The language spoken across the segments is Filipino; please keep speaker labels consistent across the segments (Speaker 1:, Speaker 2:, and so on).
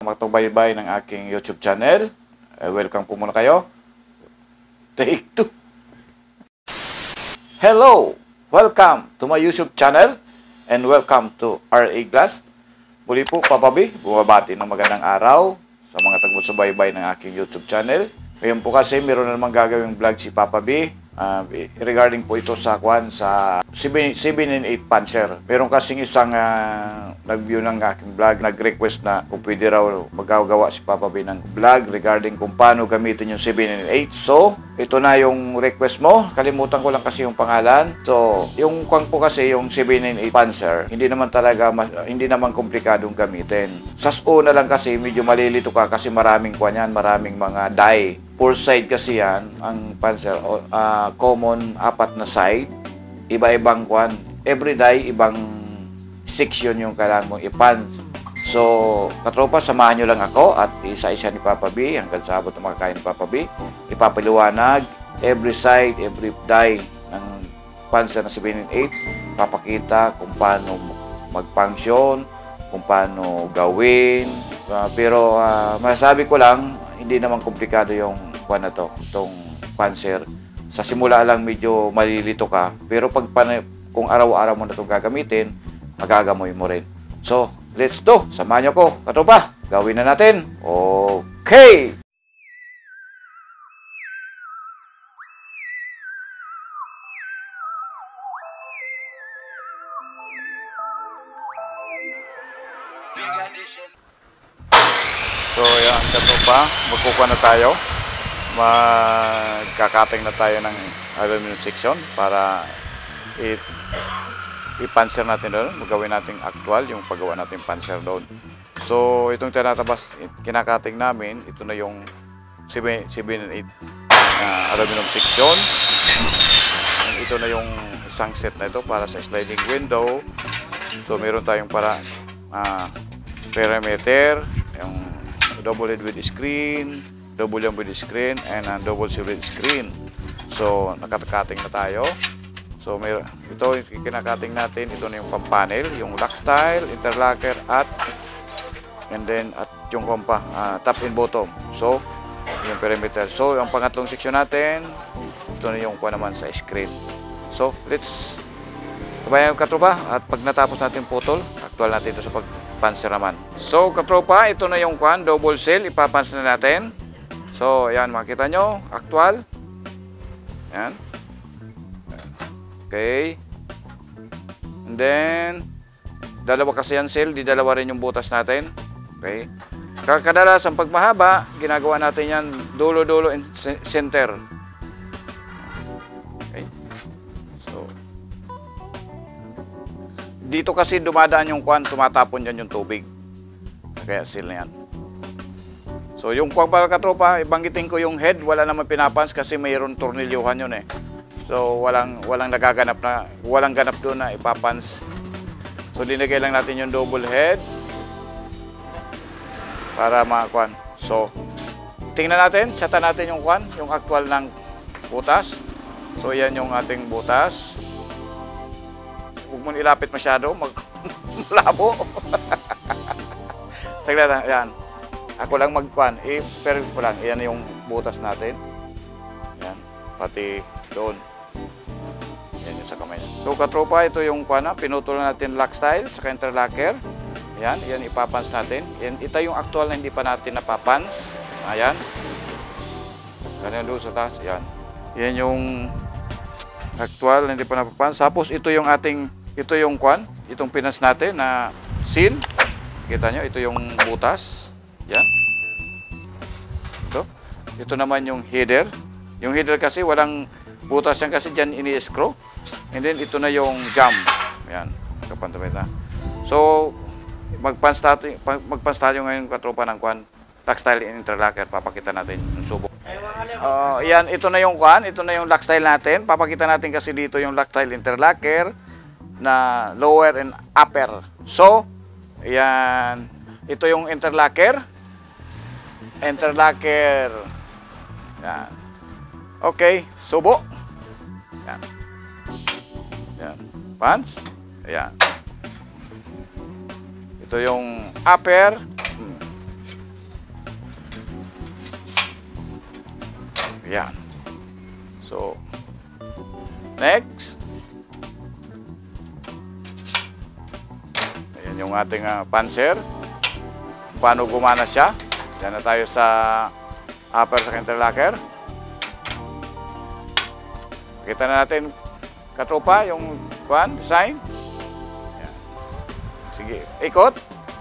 Speaker 1: Matubaybay ng aking YouTube channel. Welcome po muna kayo. Take 2. Hello! Welcome to my YouTube channel and welcome to RA Glass. Muli po, Papa B, bumabati ng magandang araw sa mga tagbutsubaybay ng aking YouTube channel. Ngayon po kasi meron na naman gagawing vlog si Papa B. Regarding po ito sa sa 798 Panzer. Meron kasing isang nag-view ng aking vlog, nag-request na kung pwede raw magagawa si Papa B ng vlog regarding kung paano gamitin yung 798. So, ito na yung request mo. Kalimutan ko lang kasi yung pangalan. So, yung kwang po kasi yung 798 Panzer, hindi naman talaga, hindi naman komplikadong gamitin. Sa una lang kasi medyo malilito ka kasi maraming kwan yan, maraming mga die. 4 side kasi yan, ang Panzer, common 4 na side, iba-ibang kwan. Every die, ibang section yung kailangan mong ipan. So, katropa, samahan nyo lang ako at isa-isa ni Papa B, hanggang sa abot ng makakain ni Papa B, ipapaliwanag every side, every die ng Panzer na 798, papakita kung paano mag-function, kung paano gawin. Pero masasabi ko lang, hindi naman komplikado yung kwan na to, itong Panzer. Sa simula lang medyo malilito ka, pero kung araw-araw mo na itong gagamitin, magagamoy mo rin. So, let's do! Samahan nyo ko, katropa! Gawin na natin! Okay! So, yan, katropa, magkukuha na tayo. Magkakating na tayo ng aluminum section para i-panzer natin doon. Magawin natin actual yung paggawa natin panzer doon. So, itong tinatabas, kinakating namin, ito na yung 7 and 8 aluminum section. Ito na yung isang set na ito para sa sliding window. So, meron tayong para perimeter, yung double head with screen, double jump with screen, and double seal with screen. So, nakakating na tayo. So, ito kinakating natin. Ito na yung pampanel, yung lock style, interlocker, and then at yung top and bottom. So, yung perimeter. So, ang pangatlong section natin, ito na yung naman sa screen. So, let's tabayan yung katropa at pag natapos natin putol, actual natin ito sa pagpanser naman. So, katropa, ito na yung double seal, ipapanser na natin. So, ayan, makita nyo, actual. Ayan. Okay. And then, dalawa kasi yan seal, di dalawa rin yung butas natin. Okay. Kadalasan pag mahaba, ginagawa natin yan dulo-dulo in center. Okay. So, dito kasi dumadaan yung tumatapon dyan yung tubig. Kaya seal na yan. So, yung para katropa, ibanggitin ko yung head, wala naman pinapans kasi mayroon tornilyuhan yun eh. So, walang nagaganap na, walang ganap doon na ipapans. So, dinagay lang natin yung double head para makakuan. So, tingnan natin, satan natin yung yung actual ng butas. So, yan yung ating butas. Huwag mo ilapit masyado, malabo. Saglit na, yan. Ako lang magkuan, pero ko lang, yan yung butas natin. Yan, pati doon. Yan yung sa kamay. So, katropa, ito yung pinutol natin lock style sa interlocker. Yan, yan ipapans natin. Yan, ito yung actual na hindi pa natin napapans. Ayan. Ganyan doon sa taas, yan. Yan yung actual na hindi pa napapans. Tapos, ito yung ito yung itong pinans natin na seal. Kita nyo, ito yung butas. Yan. Ito naman yung header. Yung header kasi walang butas yan kasi dyan ini-screw. And then ito na yung jump. Yan. Kapantamita. So, magpans tayo ngayon katropa ng lock style interlocker. Papakita natin yung subo. Yan. Ito na yung ito na yung lock style natin. Papakita natin kasi dito yung lock style interlocker na lower and upper. So, yan. Ito yung interlocker. Yan. Okay, subo. Yan. Yan. Pants. Ayan. Ito yung upper. Yan. So, next. Ayan yung ating panser. Paano gumana siya. Yan na tayo sa upper sa interlocker. Kita na natin, katropa, yung design. Yan. Sige, ikot.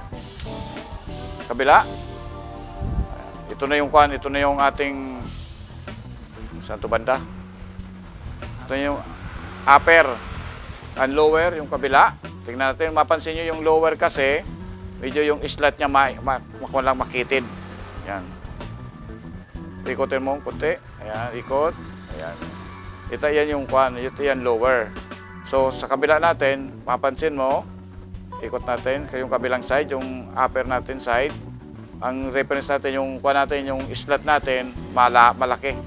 Speaker 1: Kabila. Ito na yung ito na yung ating saan to banda? Ito yung upper and lower, yung kabila. Tingnan natin, mapansin nyo yung lower kasi medyo yung slot niya lang makitid. Yan. Ikotin mo konti. Ayan, ikot. Ayan. Ito yan yung ito yan lower. So sa kabila natin, mapansin mo, ikot natin yung kabilang side, yung upper natin side. Ang reference natin yung yung slot natin malaki.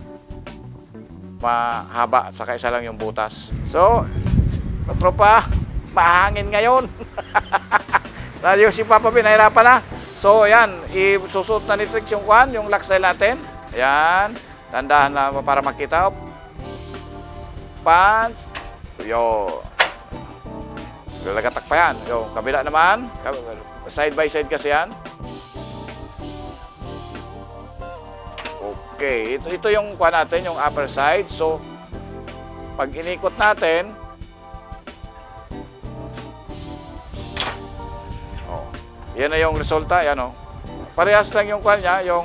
Speaker 1: Mahaba, saka isa lang yung butas. So, tropa, mahangin ngayon. Yung si Papa B, nahirapan na. So, ayan, isusuot na ni Trix yung yung lock style natin. Ayan, dandahan na para makita. Pants. Yo. Lagatak pa yan. Yo, kabila naman. Side by side kasi yan. Okay, ito yung natin, yung upper side. So, pag inikot natin, yan na yung resulta, yan o. Parehas lang yung niya, yung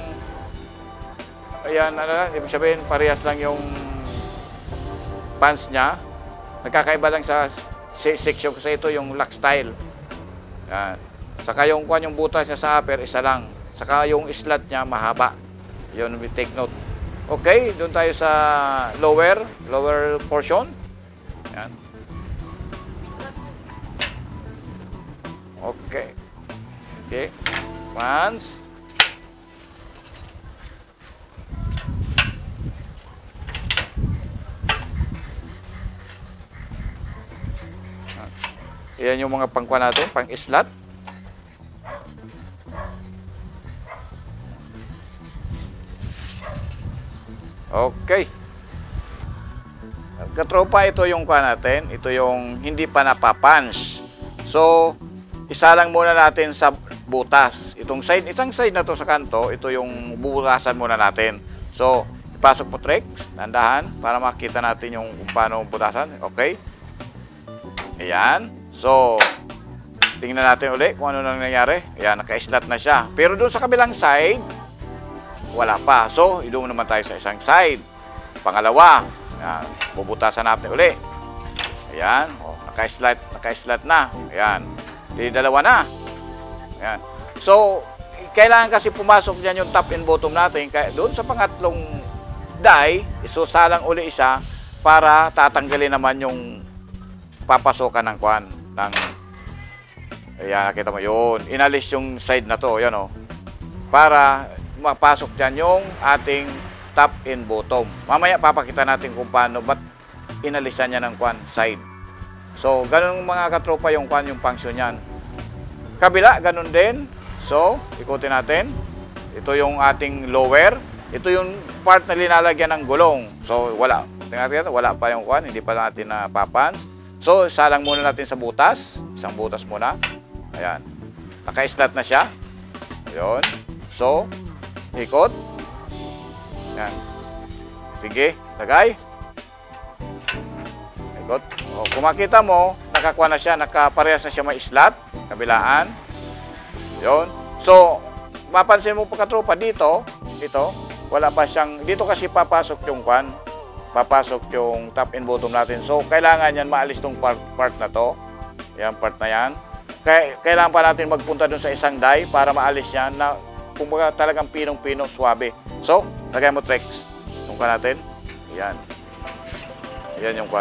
Speaker 1: ayan, ibig sabihin, parehas lang yung pants niya. Nagkakaiba lang sa section kasi ito yung lock style. Yan. Saka yung yung butas niya sa upper, isa lang. Saka yung slot niya mahaba. Yun, we take note. Okay, doon tayo sa lower portion. Yan. Okay. Okay, pants. Yan yung mga pangkuha natin, pang-slot. Okay. Katropa, ito yung natin. Ito yung hindi pa napapunch. So, isa lang muna natin sa butas. Isang side na to sa kanto, ito yung bubutasan muna natin. So, ipasok mo Trix, nandahan, para makita natin yung paano butasan. Okay? Ayan. So, tingnan natin ulit kung ano nang nangyari. Ayan, naka-slot na siya. Pero doon sa kabilang side, wala pa. So, doon naman tayo sa isang side. Pangalawa, ayan, bubutasan natin ulit. Ayan, naka-slot na. Ayan. Dalawa na. Ayan. So, kailangan kasi pumasok dyan yung top and bottom natin. Kaya doon sa pangatlong die, isusalang uli isa para tatanggalin naman yung papasokan ng ayan, nakita mo yun. Inalis yung side na to, yan o. Para mapasok dyan yung ating top and bottom. Mamaya papakita natin kung paano, ba't inalisan niya ng side. So, ganun mga katropa yung yung function yan. Kabila, ganun din. So, ikutin natin. Ito yung ating lower. Ito yung part na linalagyan ng gulong. So, wala. Tingnan natin, wala pa yung hindi pa natin napapans. So, salang muna natin sa butas. Isang butas muna. Ayan. Naka-slot na siya. Ayun. So, ikot. Ayan. Sige, lagay. Ikot. O, kung makita mo, nakakuha na siya, nakaparehas na siya may slot. Kabilaan. Ayun. So, mapansin mo pa katropa dito, wala pa siyang, dito kasi papasok yung papasok yung top and bottom natin. So, kailangan yan maalis tong part na to. Yan, part na yan. Kailangan pa natin magpunta dun sa isang die para maalis yan na kumbaga talagang pinong-pino, swabe. So, lagay mo Trex. Yung natin. Yan. Yan yung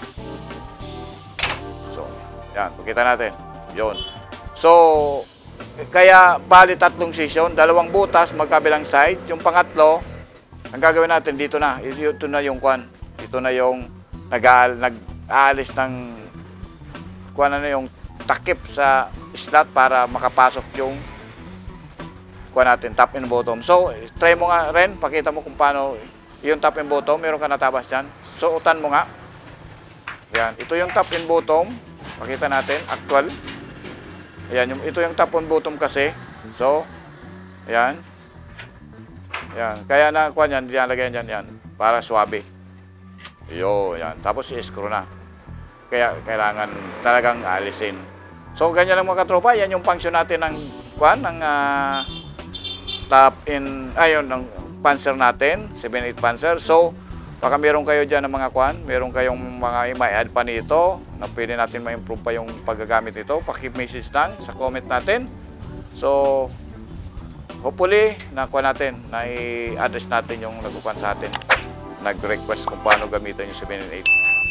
Speaker 1: So, yan. Pakita natin. Yun. So, kaya bali tatlong session, dalawang butas magkabilang side. Yung pangatlo, ang gagawin natin dito na. Ito na yung Ito na yung nag-aalis ng yung takip sa slot para makapasok yung natin top and bottom. So, try mo nga rin, pakita mo kung paano Yung top and bottom, meron ka natabas dyan. Suotan mo nga. Yan, ito yung top and bottom. Makita natin, actual. Ayan, ito yung top and bottom kasi. So, ayan. Ayan, kaya na kuha yan, dinalagyan dyan yan. Para swabe. Yo, yan. Tapos i-screw na. Kaya kailangan talagang alisin. So, ganyan lang mga katropa. Yan yung function natin ng kuha, ng top and, ayun, ng Panzer natin, 7.8 Panzer. So, baka meron kayo dyan ng mga kuan, meron kayong mga i-add pa nito na pwede natin ma-improve pa yung paggagamit nito. Paki-message lang sa comment natin. So, hopefully, nakuha natin, na i-address natin yung nagkukuhan sa atin. Nag-request kung paano gamitin yung 7.8.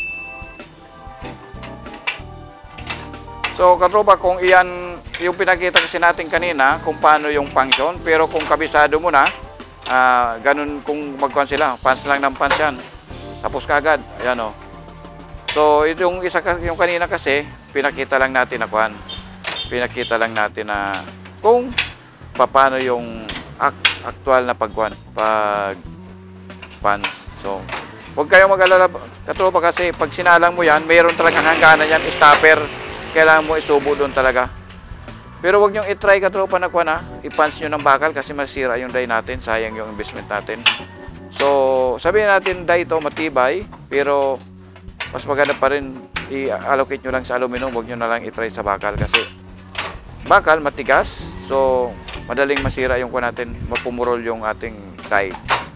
Speaker 1: So, katropa, kung iyan yung pinakita kasi natin kanina, kung paano yung function, pero kung kabisado mo na, ganun kung magkuhan sila, pants lang ng pants yan. Tapos kagad, ayan o. So, yung isa, yung kanina kasi, pinakita lang natin na kuhan. Pinakita lang natin na kung paano yung actual na pagkuhan, pag pants. So, huwag kayong mag-alala, katropa, kasi pag sinalang mo yan, mayroon talagang hangganan yan, stopper. Kailangan mo isubo doon talaga. Pero wag nyo i-try katropa na kuha na. I-punch nyo ng bakal kasi masira yung die natin. Sayang yung investment natin. So, sabihin natin die ito matibay. Pero, mas maganda pa rin i-allocate nyo lang sa aluminum. Wag nyo na lang i-try sa bakal kasi bakal matigas. So, madaling masira yung kuha natin. Mapumurol yung ating die.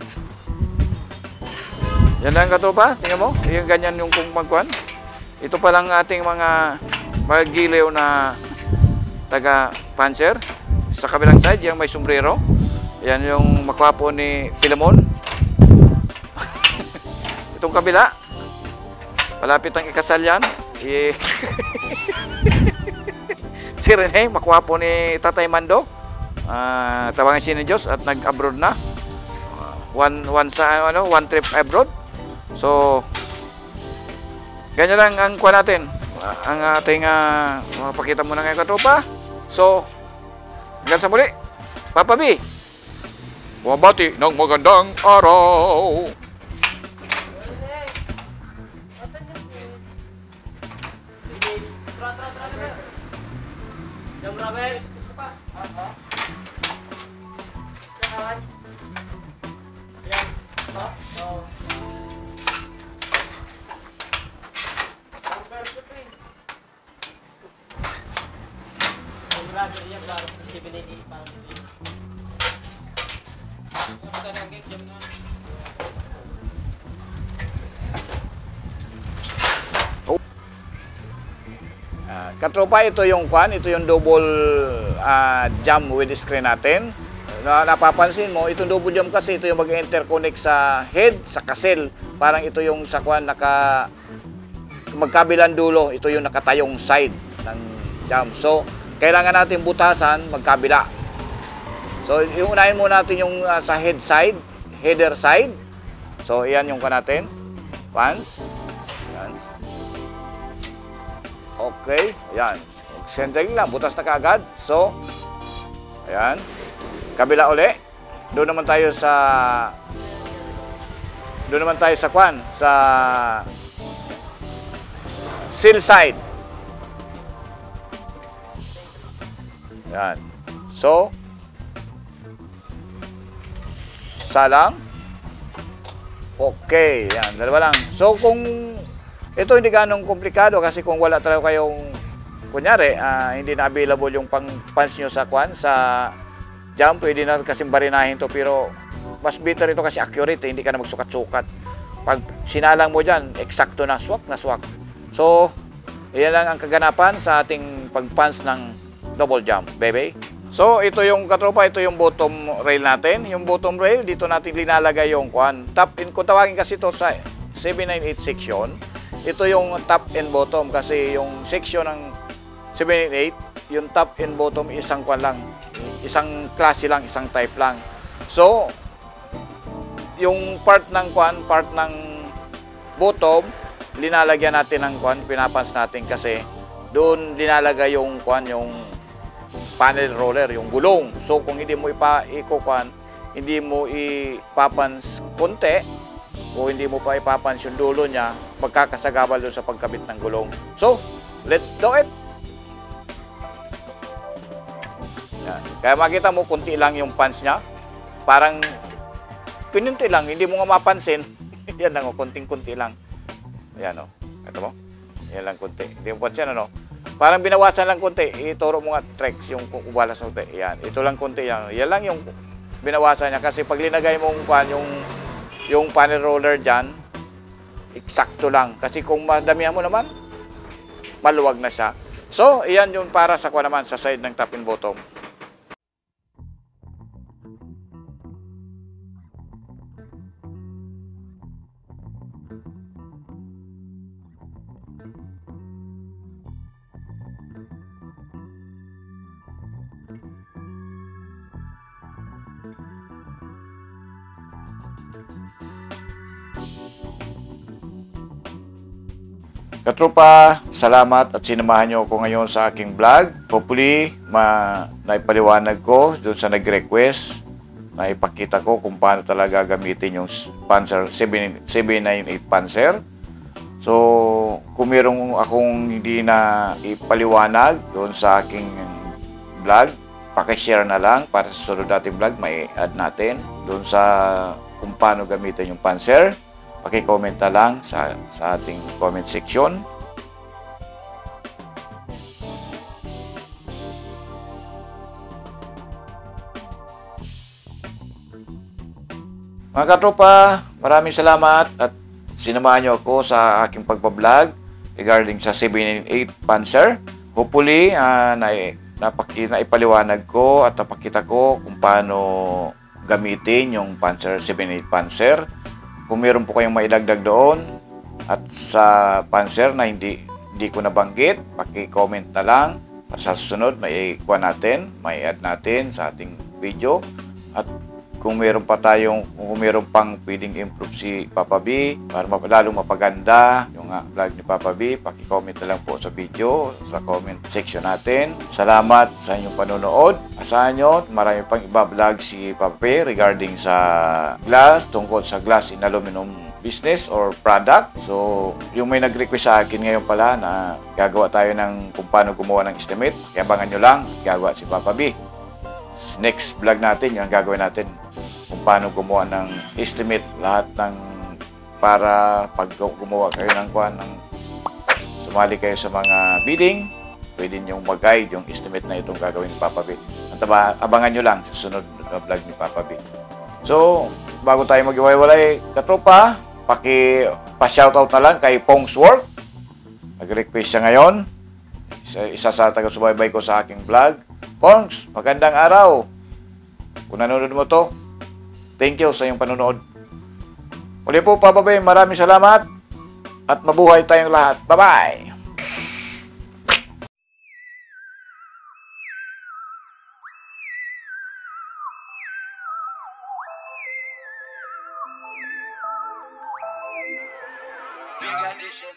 Speaker 1: Yan lang katropa. Tingnan mo. Yung ganyan yung kung magkuhan. Ito pa lang ating mga magiliw na taga Panzer. Sa kabilang side, yung may sombrero. Yan yung makwapo ni Pilamon. Itong kabila, malapit ang ikasal yan. Si Rene, makwapo ni Tatay Mando. Tawagin siya ni Diyos at nag-abroad na. One trip abroad. So, ganyan lang ang kuha natin. Ang ating mapakita muna ngayon katropa. So, hanggang sa muli, Papa B, bumabati ng magandang araw. Katropa, ito yung kwan, ito yung double jam with screen natin. Napapansin mo, itong double jam kasi ito yung mag-interconnect sa head, sa kasel. Parang ito yung sa kwan, magkabilang dulo, ito yung nakatayong side ng jam. So, kailangan natin butasan magkabila. So, iunahin muna natin yung sa head side, header side. So, iyan yung kwan natin. Pants. Yan. Okay, ayan. Sending lang, butas na kaagad. So, ayan. Kabila uli. Doon naman tayo sa kwan, sa seal side. Ayan. So, salang. Okay, ayan. Dalawa lang. So, kung ito hindi ganong komplikado kasi kung wala talaga kayong, kunyari, hindi na available yung pang-punch nyo sa kwan, sa jam, pwede na kasing barinahin to, pero mas better ito kasi accurate, hindi ka na magsukat-sukat. Pag sinalang mo dyan, eksakto na, swak na swak. So, iyan lang ang kaganapan sa ating pag-punch ng double jam, baby. So, ito yung katropa, ito yung bottom rail natin. Yung bottom rail, dito natin linalagay yung kwan. Top, kung tawagin kasi ito sa 798 section, ito yung top and bottom kasi yung section ng 798, yung top and bottom isang kwan lang, isang klase lang, isang type lang. So, yung part ng kwan, part ng bottom, linalagyan natin ng kwan, pinapans natin kasi doon linalagay yung kwan, yung panel roller, yung gulong. So, kung hindi mo iko-kwan, hindi mo ipapans konti o hindi mo pa ipapans yung dulo niya, magkakasagabal doon sa pagkabit ng gulong. So, let's do it! Yan. Kaya makita mo, kunti lang yung pans niya. Parang, kunti lang, hindi mo nga mapansin. Yan lang, kunting-kunti lang. Ayan o, ito mo. Yan lang kunti. Hindi mo pansin, ano? Parang binawasan lang kunti. Ituro mo nga tricks yung ubalas kunti. Yan, ito lang kunti. Yan lang yung binawasan niya. Kasi pag linagay mo yung panel roller dyan, eksakto lang. Kasi kung madamihan mo naman, maluwag na siya. So, iyan yung para sa naman sa side ng top and bottom. Katropa, salamat at sinamahan niyo ako ngayon sa aking vlog. Hopefully, naipaliwanag ko doon sa nag-request. Naipakita ko kung paano talaga gamitin yung Panzer 798 Panzer. So, kung mayroong akong hindi na ipaliwanag doon sa aking vlog, pakishare na lang para sa sunod nating vlog, may add natin doon sa kung paano gamitin yung Panzer. Paki-comment na lang sa ating comment section. Mga katropa, maraming salamat at sinamahan niyo ako sa aking pagbablog regarding sa 798 Panzer. Hopefully, naipaliwanag ko at napakita ko kung paano gamitin yung Panzer 798 Panzer. Kung meron po kayong mailagdag doon at sa Panzer na hindi ko nabanggit, paki-comment na lang. Sa susunod, may add natin sa ating video. At kung meron pang pwedeng improve si Papa B para lalong mapaganda yung vlog ni Papa B, paki-comment na lang po sa video, sa comment section natin. Salamat sa inyong panonood. Asahan nyo, marami pang iba-vlog si Papa B regarding sa glass, tungkol sa glass in aluminum business or product. So, yung may nag-request sa akin ngayon pala na gagawa tayo ng kung paano gumawa ng estimate, kaya abangan nyo lang, gagawa si Papa B. Next vlog natin, yung gagawin natin kung paano gumawa ng estimate lahat ng para pag gumawa kayo ng sumali kayo sa mga bidding, pwede nyo mag-guide yung estimate na itong gagawin ni Papa B. At abangan nyo lang sa sunod na vlog ni Papa B. So, bago tayo mag-iwalay, katropa, pa-shoutout na lang kay Pong's Work. Nag-request siya ngayon. Isa sa taga-subaybay ko sa aking vlog. Pongs, magandang araw. Kung nanonood mo to, thank you sa iyong panonood. Muli po, Papa B, maraming salamat at mabuhay tayong lahat. Bye-bye!